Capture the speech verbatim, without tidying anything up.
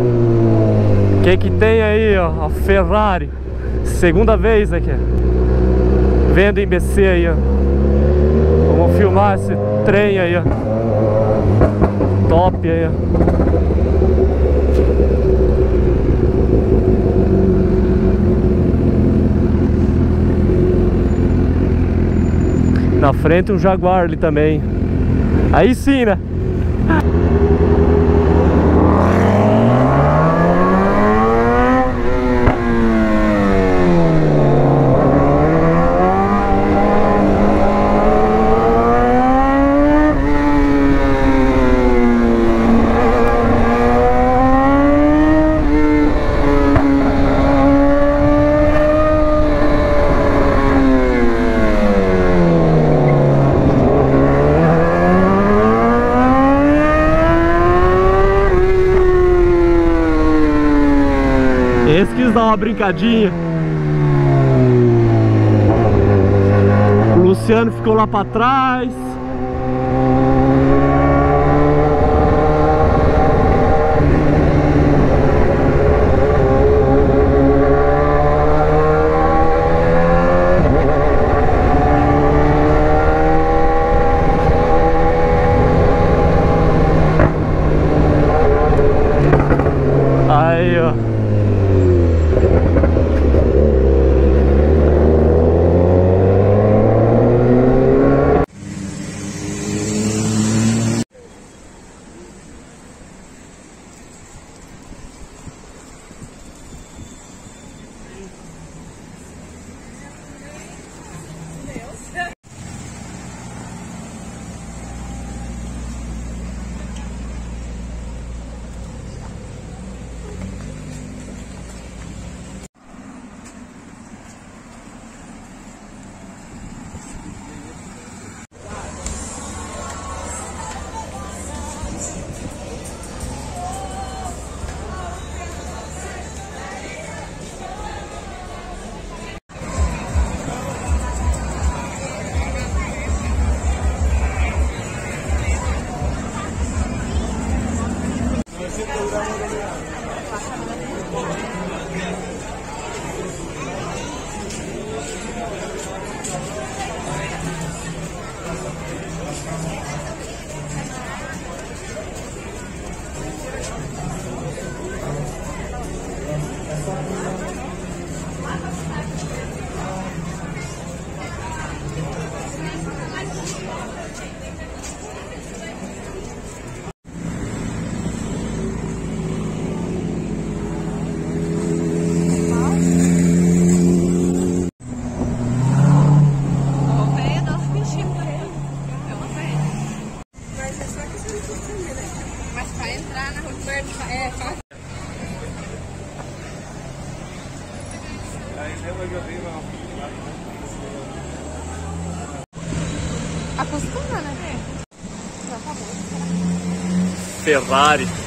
O que que tem aí, ó? A Ferrari. Segunda vez aqui. Vendo em B C aí, ó. Vamos filmar esse trem aí, ó. Top aí, ó. Na frente um Jaguar ali também. Aí sim, né? Esse quis dar uma brincadinha. O Luciano ficou lá pra trás. Aí, ó. Acostuma, né? Ferrari.